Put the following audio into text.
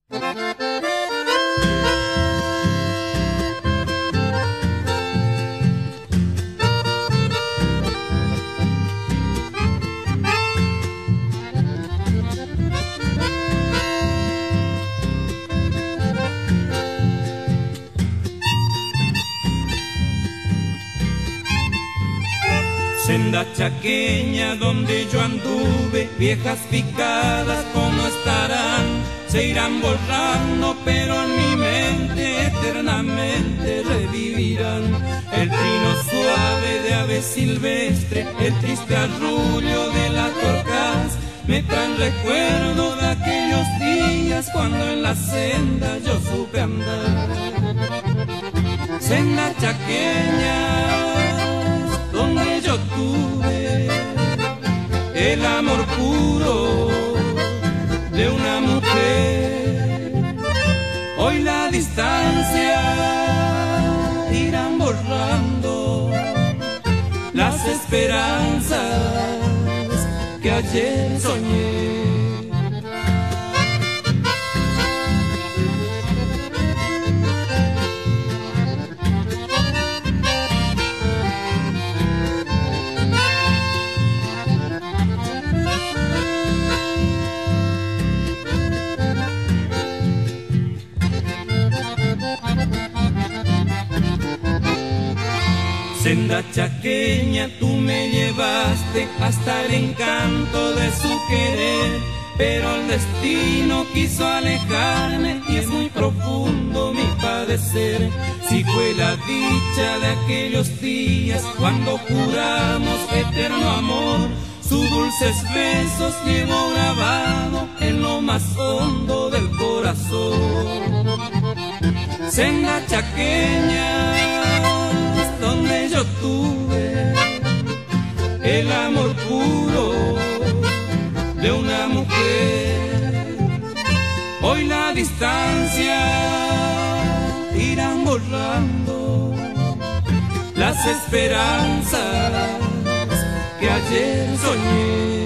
Senda chaqueña donde yo anduve, viejas picadas como estarán, se irán borrando, pero en mi mente eternamente revivirán. El trino suave de ave silvestre, el triste arrullo de la torcaz, me traen recuerdo de aquellos días cuando en la senda yo supe andar. Senda chaqueña donde yo tuve el amor puro de una mujer. Hoy la distancia irán borrando las esperanzas que ayer soñé. Senda chaqueña, tú me llevaste hasta el encanto de su querer, pero el destino quiso alejarme y es muy profundo mi padecer. Si fue la dicha de aquellos días cuando juramos eterno amor, sus dulces besos llevo grabado en lo más hondo del corazón. Senda chaqueña donde yo tuve el amor puro de una mujer. Hoy la distancia irán borrando las esperanzas que ayer soñé.